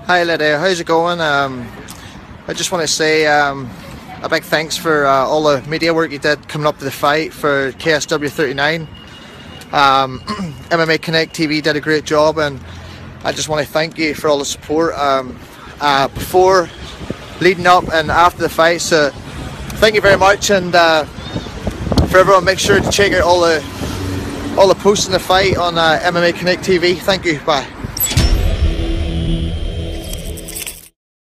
Hi Lydia, how's it going? I just want to say a big thanks for all the media work you did coming up to the fight for KSW 39. MMA Connect TV did a great job, and I just want to thank you for all the support before, leading up and after the fight. So thank you very much, and for everyone, make sure to check out all the posts in the fight on MMA Connect TV. Thank you, bye.